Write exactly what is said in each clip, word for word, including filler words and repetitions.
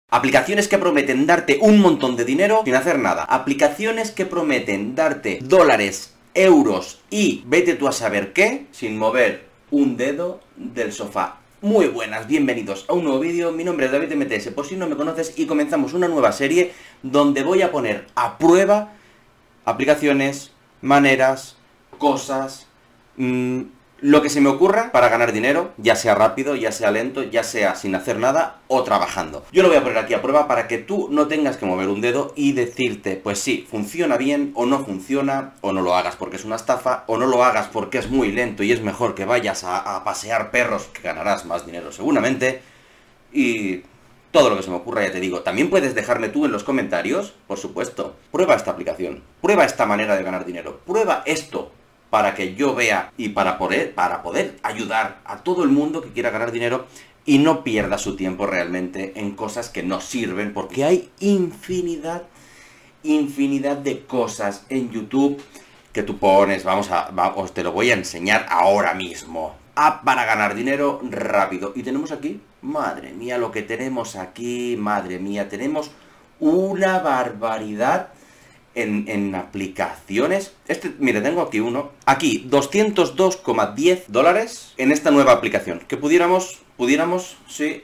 Aplicaciones que prometen darte un montón de dinero sin hacer nada. Aplicaciones que prometen darte dólares, euros y vete tú a saber qué sin mover un dedo del sofá. Muy buenas, bienvenidos a un nuevo vídeo. Mi nombre es David M T S, por si no me conoces, y comenzamos una nueva serie donde voy a poner a prueba aplicaciones, maneras, cosas, mmm, lo que se me ocurra para ganar dinero, ya sea rápido, ya sea lento, ya sea sin hacer nada o trabajando. Yo lo voy a poner aquí a prueba para que tú no tengas que mover un dedo y decirte, pues sí, funciona bien o no funciona, o no lo hagas porque es una estafa, o no lo hagas porque es muy lento y es mejor que vayas a, a pasear perros, que ganarás más dinero seguramente, y todo lo que se me ocurra, ya te digo. También puedes dejarme tú en los comentarios, por supuesto, prueba esta aplicación, prueba esta manera de ganar dinero, prueba esto, para que yo vea y para poder, para poder ayudar a todo el mundo que quiera ganar dinero y no pierda su tiempo realmente en cosas que no sirven, porque hay infinidad, infinidad de cosas en YouTube que tú pones. Vamos a, os te lo voy a enseñar ahora mismo. App para ganar dinero rápido. Y tenemos aquí, madre mía, lo que tenemos aquí, madre mía, tenemos una barbaridad. En, en aplicaciones, este, mire, tengo aquí uno, aquí, doscientos dos coma diez dólares en esta nueva aplicación, que pudiéramos, pudiéramos, sí,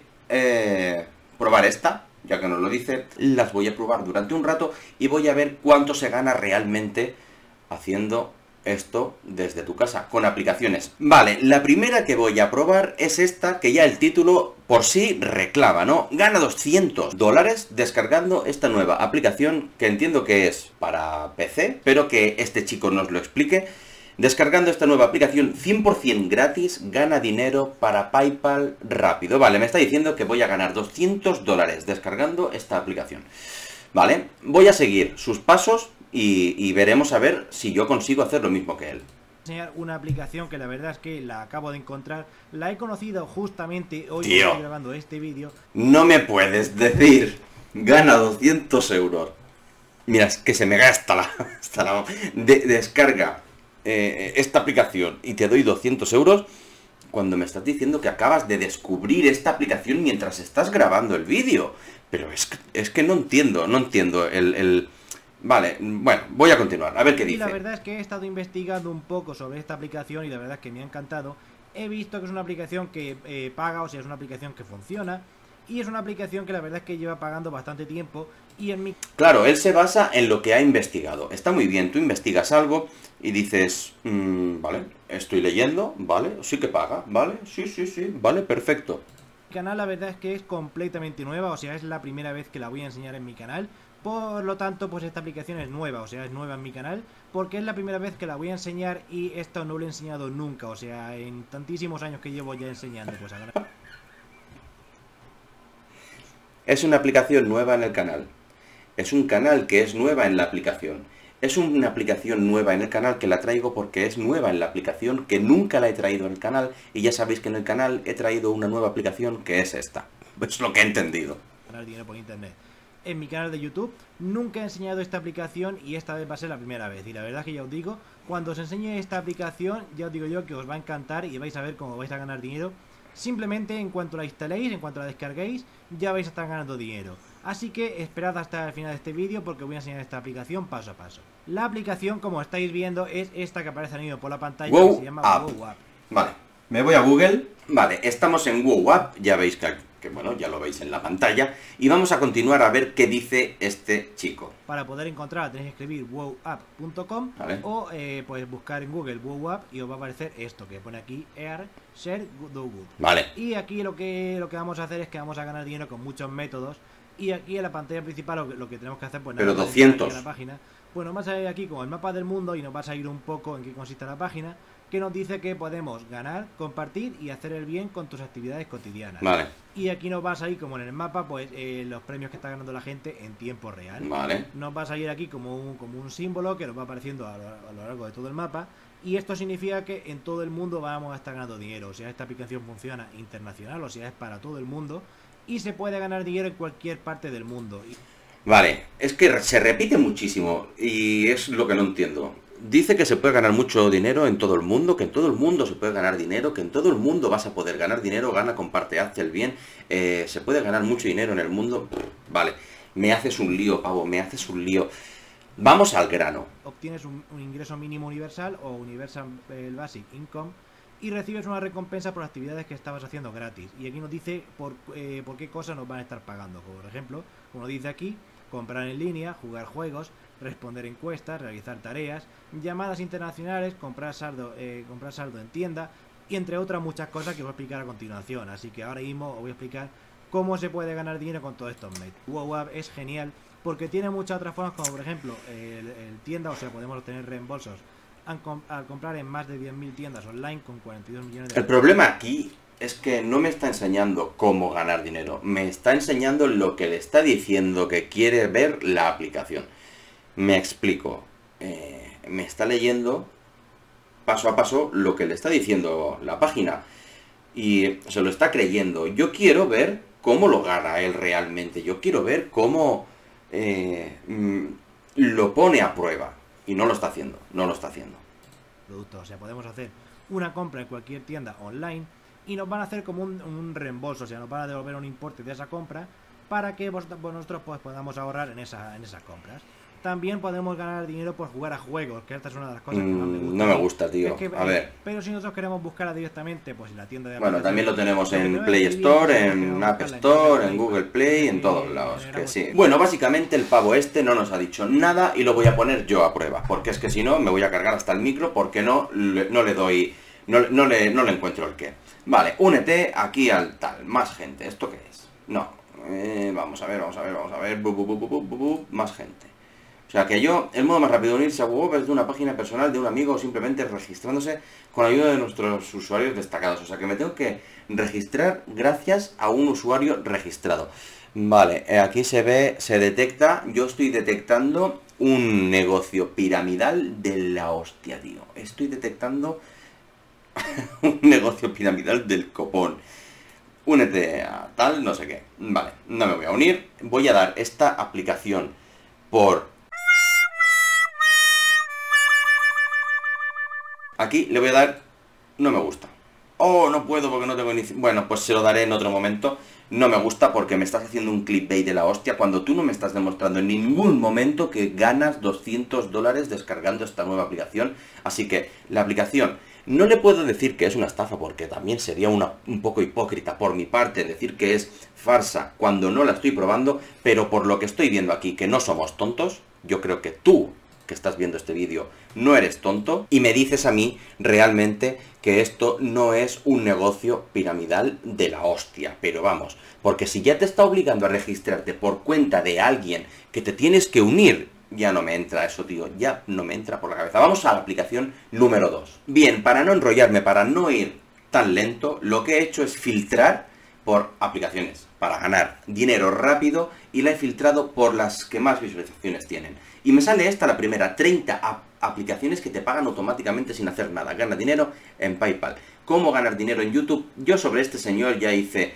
eh, probar esta, ya que nos lo dice. Las voy a probar durante un rato y voy a ver cuánto se gana realmente haciendo esto desde tu casa, con aplicaciones. Vale, la primera que voy a probar es esta, que ya el título por sí reclama, ¿no? Gana doscientos dólares descargando esta nueva aplicación, que entiendo que es para P C, pero que este chico nos lo explique. Descargando esta nueva aplicación cien por cien gratis, gana dinero para PayPal rápido. Vale, me está diciendo que voy a ganar doscientos dólares descargando esta aplicación. Vale, voy a seguir sus pasos y, y veremos a ver si yo consigo hacer lo mismo que él. Enseñar una aplicación que la verdad es que la acabo de encontrar, la he conocido justamente hoy. Tío, estoy grabando este vídeo. No me puedes decir, gana doscientos euros. Mira, es que se me gasta la... Hasta la de, descarga eh, esta aplicación y te doy doscientos euros cuando me estás diciendo que acabas de descubrir esta aplicación mientras estás grabando el vídeo. Pero es que, es que no entiendo, no entiendo el... el... Vale, bueno, voy a continuar, a ver qué dice. Y la verdad es que he estado investigando un poco sobre esta aplicación y la verdad es que me ha encantado. He visto que es una aplicación que eh, paga, o sea, es una aplicación que funciona. Y es una aplicación que la verdad es que lleva pagando bastante tiempo. Y en mi... Claro, él se basa en lo que ha investigado. Está muy bien, tú investigas algo y dices, mmm, vale, estoy leyendo, vale, sí que paga, vale, sí, sí, sí, vale, perfecto. Mi canal la verdad es que es completamente nueva, o sea, es la primera vez que la voy a enseñar en mi canal. Por lo tanto, pues esta aplicación es nueva, o sea, es nueva en mi canal, porque es la primera vez que la voy a enseñar y esto no lo he enseñado nunca, o sea, en tantísimos años que llevo ya enseñando, pues ahora... Es una aplicación nueva en el canal. Es un canal que es nueva en la aplicación. Es una aplicación nueva en el canal que la traigo porque es nueva en la aplicación, que nunca la he traído en el canal, y ya sabéis que en el canal he traído una nueva aplicación que es esta. Es lo que he entendido. Ganar dinero por internet. En mi canal de YouTube nunca he enseñado esta aplicación y esta vez va a ser la primera vez. Y la verdad es que ya os digo, cuando os enseñe esta aplicación, ya os digo yo que os va a encantar y vais a ver cómo vais a ganar dinero. Simplemente en cuanto la instaléis, en cuanto la descarguéis, ya vais a estar ganando dinero. Así que esperad hasta el final de este vídeo porque voy a enseñar esta aplicación paso a paso. La aplicación, como estáis viendo, es esta que aparece ahí por la pantalla, Wow que se llama App. Wow App. Vale, me voy a Google. Vale, estamos en Wow App, ya veis que, que, bueno, ya lo veis en la pantalla. Y vamos a continuar a ver qué dice este chico. Para poder encontrar tenéis que escribir wow app punto com, ¿vale? O eh, pues buscar en Google Wow App y os va a aparecer esto que pone aquí, Earn, Share, Do Good. Vale. Y aquí lo que, lo que vamos a hacer es que vamos a ganar dinero con muchos métodos. Y aquí en la pantalla principal lo que, lo que tenemos que hacer, pues nada, pero doscientos. La página, pues nos va a salir aquí como el mapa del mundo y nos va a salir un poco en qué consiste la página, que nos dice que podemos ganar, compartir y hacer el bien con tus actividades cotidianas. Vale. Y aquí nos va a salir como en el mapa, pues eh, los premios que está ganando la gente en tiempo real. Vale. Nos va a salir aquí como un, como un símbolo que nos va apareciendo a lo, a lo largo de todo el mapa. Y esto significa que en todo el mundo vamos a estar ganando dinero. O sea, esta aplicación funciona internacional, o sea, es para todo el mundo. Y se puede ganar dinero en cualquier parte del mundo. Vale, es que se repite muchísimo y es lo que no entiendo. Dice que se puede ganar mucho dinero en todo el mundo, que en todo el mundo se puede ganar dinero, que en todo el mundo vas a poder ganar dinero, gana, comparte, hazte el bien. Eh, se puede ganar mucho dinero en el mundo. vale. Me haces un lío, pavo, me haces un lío. Vamos al grano. Obtienes un, un ingreso mínimo universal o Universal eh, Basic Income y recibes una recompensa por actividades que estabas haciendo gratis. Y aquí nos dice por, eh, por qué cosas nos van a estar pagando. Como por ejemplo, como dice aquí, comprar en línea, jugar juegos, responder encuestas, realizar tareas, llamadas internacionales, comprar saldo, eh, comprar saldo en tienda y entre otras muchas cosas que os voy a explicar a continuación. Así que ahora mismo os voy a explicar cómo se puede ganar dinero con todos estos medios. WoW es genial porque tiene muchas otras formas, como por ejemplo el, el tienda, o sea, podemos obtener reembolsos al, com al comprar en más de diez mil tiendas online con cuarenta y dos millones de... El problema aquí es que no me está enseñando cómo ganar dinero, me está enseñando lo que le está diciendo que quiere ver la aplicación. Me explico, eh, me está leyendo paso a paso lo que le está diciendo la página y se lo está creyendo. Yo quiero ver cómo lo gana él realmente, yo quiero ver cómo eh, lo pone a prueba y no lo está haciendo, no lo está haciendo. Producto, o sea, podemos hacer una compra en cualquier tienda online y nos van a hacer como un, un reembolso, o sea, nos van a devolver un importe de esa compra para que vos, nosotros pues, podamos ahorrar en, esa, en esas compras. También podemos ganar dinero por jugar a juegos, que esta es una de las cosas que más me gusta. No me gusta, tío. Es que, a ver. Pero si nosotros queremos buscarla directamente, pues en la tienda de... Bueno, también lo tenemos en Play Store, en App Store, en Google Play, en todos lados. Que sí. Bueno, básicamente el pavo este no nos ha dicho nada y lo voy a poner yo a prueba. Porque es que si no, me voy a cargar hasta el micro porque no, no le doy... No, no, le, no le encuentro el qué. Vale, únete aquí al tal. Más gente. ¿Esto qué es? No. Eh, vamos a ver, vamos a ver, vamos a ver. Bu, bu, bu, bu, bu, bu, bu. Más gente. O sea que yo, el modo más rápido de unirse a WoW es de una página personal de un amigo o simplemente registrándose con ayuda de nuestros usuarios destacados. O sea que me tengo que registrar gracias a un usuario registrado. Vale, eh, aquí se ve, se detecta, yo estoy detectando un negocio piramidal de la hostia, tío. Estoy detectando un negocio piramidal del copón. Únete a tal, no sé qué. Vale, no me voy a unir. Voy a dar esta aplicación por... Aquí le voy a dar no me gusta. Oh, no puedo porque no tengo ni... Bueno, pues se lo daré en otro momento. No me gusta porque me estás haciendo un clickbait de la hostia cuando tú no me estás demostrando en ningún momento que ganas doscientos dólares descargando esta nueva aplicación. Así que la aplicación, no le puedo decir que es una estafa porque también sería una, un poco hipócrita por mi parte decir que es farsa cuando no la estoy probando, pero por lo que estoy viendo aquí, que no somos tontos, yo creo que tú que estás viendo este vídeo no eres tonto y me dices a mí realmente que esto no es un negocio piramidal de la hostia, pero vamos, porque si ya te está obligando a registrarte por cuenta de alguien que te tienes que unir, ya no me entra eso, tío, ya no me entra por la cabeza. Vamos a la aplicación número dos. Bien, para no enrollarme, para no ir tan lento, lo que he hecho es filtrar por aplicaciones para ganar dinero rápido y la he filtrado por las que más visualizaciones tienen. Y me sale esta, la primera, treinta ap aplicaciones que te pagan automáticamente sin hacer nada. Gana dinero en PayPal. ¿Cómo ganar dinero en YouTube? Yo sobre este señor ya hice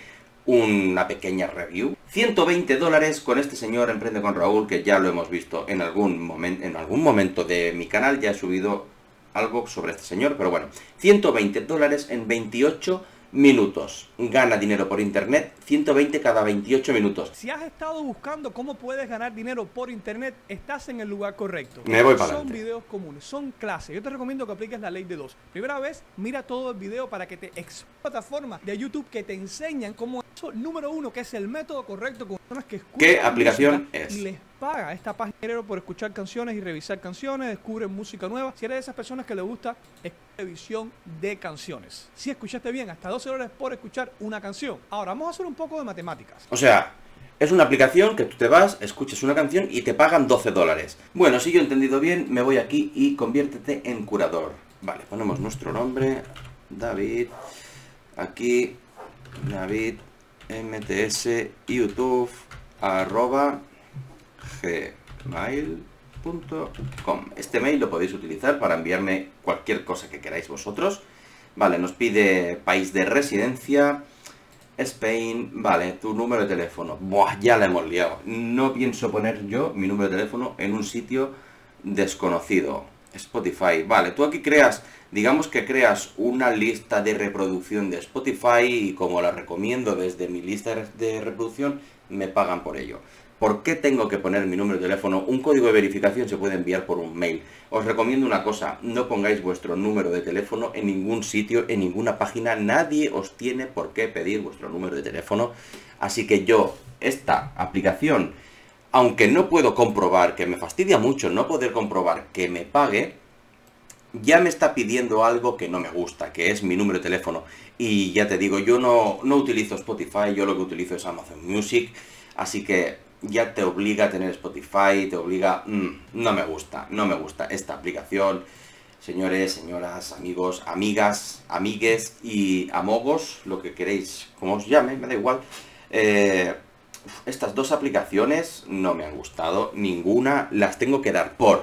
una pequeña review. ciento veinte dólares con este señor Emprende con Raúl, que ya lo hemos visto en algún, momento, en algún momento de mi canal. Ya he subido algo sobre este señor, pero bueno. ciento veinte dólares en veintiocho minutos. Gana dinero por internet, ciento veinte cada veintiocho minutos. Si has estado buscando cómo puedes ganar dinero por internet, estás en el lugar correcto. Me voy para Son adelante. videos comunes, son clases. Yo te recomiendo que apliques la ley de dos. Primera vez, mira todo el video para que te ex plataformas de YouTube que te enseñan cómo eso, número uno, que es el método correcto con personas que escuchan ¿Qué aplicación música es? Y les paga esta página dinero por escuchar canciones y revisar canciones, descubren música nueva. Si eres de esas personas que le gusta revisión de canciones. Si escuchaste bien, hasta doce dólares por escuchar una canción. Ahora vamos a hacer un poco de matemáticas. O sea, es una aplicación que tú te vas, escuchas una canción y te pagan doce dólares. Bueno, si yo he entendido bien, me voy aquí y conviértete en curador. Vale, ponemos nuestro nombre, David, aquí, David, mts, youtube, arroba, gmail punto com. Este mail lo podéis utilizar para enviarme cualquier cosa que queráis vosotros. Vale, nos pide país de residencia, Spain, vale, tu número de teléfono. Buah, ya la hemos liado. No pienso poner yo mi número de teléfono en un sitio desconocido. Spotify, vale, tú aquí creas, digamos que creas una lista de reproducción de Spotify y como la recomiendo desde mi lista de reproducción, me pagan por ello. ¿Por qué tengo que poner mi número de teléfono? Un código de verificación se puede enviar por un mail. Os recomiendo una cosa, no pongáis vuestro número de teléfono en ningún sitio, en ninguna página. Nadie os tiene por qué pedir vuestro número de teléfono. Así que yo, esta aplicación, aunque no puedo comprobar, que me fastidia mucho no poder comprobar que me pague, ya me está pidiendo algo que no me gusta, que es mi número de teléfono. Y ya te digo, yo no, no utilizo Spotify, yo lo que utilizo es Amazon Music, así que ya te obliga a tener Spotify, te obliga... Mmm, no me gusta, no me gusta esta aplicación. Señores, señoras, amigos, amigas, amigues y amogos, lo que queréis, como os llame, me da igual. Eh, estas dos aplicaciones no me han gustado, ninguna, las tengo que dar por...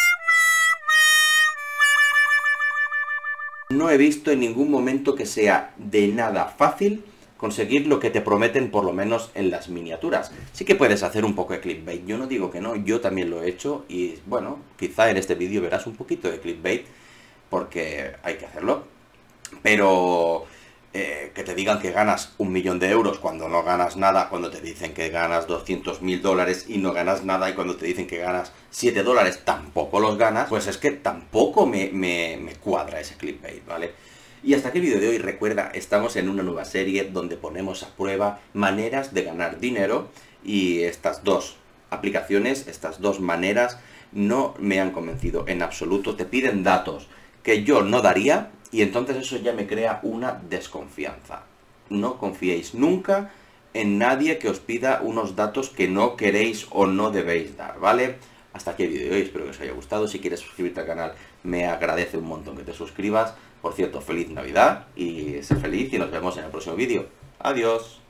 No he visto en ningún momento que sea de nada fácil conseguir lo que te prometen, por lo menos en las miniaturas. Sí que puedes hacer un poco de clickbait, yo no digo que no, yo también lo he hecho y bueno, quizá en este vídeo verás un poquito de clickbait porque hay que hacerlo, pero eh, que te digan que ganas un millón de euros cuando no ganas nada, cuando te dicen que ganas doscientos mil dólares y no ganas nada, y cuando te dicen que ganas siete dólares tampoco los ganas, pues es que tampoco me, me, me cuadra ese clickbait, ¿vale? Y hasta aquí el vídeo de hoy. Recuerda, estamos en una nueva serie donde ponemos a prueba maneras de ganar dinero y estas dos aplicaciones, estas dos maneras no me han convencido en absoluto. Te piden datos que yo no daría y entonces eso ya me crea una desconfianza. No confiéis nunca en nadie que os pida unos datos que no queréis o no debéis dar, ¿vale? Hasta aquí el vídeo de hoy, espero que os haya gustado. Si quieres suscribirte al canal, me agradece un montón que te suscribas. Por cierto, feliz Navidad y sé feliz y nos vemos en el próximo vídeo. Adiós.